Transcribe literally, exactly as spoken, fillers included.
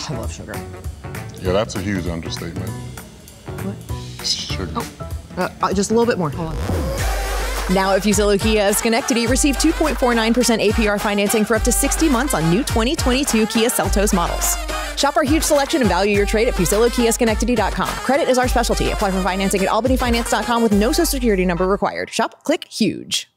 Oh, I love sugar. Yeah, that's a huge understatement. What? Sugar. Oh, uh, just a little bit more. Hold on. Now at Fuccillo Kia of Schenectady, receive two point four nine percent A P R financing for up to sixty months on new twenty twenty-two Kia Seltos models. Shop our huge selection and value your trade at Fuccillo Kia Schenectady dot com. Credit is our specialty. Apply for financing at albany finance dot com with no social security number required. Shop, click, huge.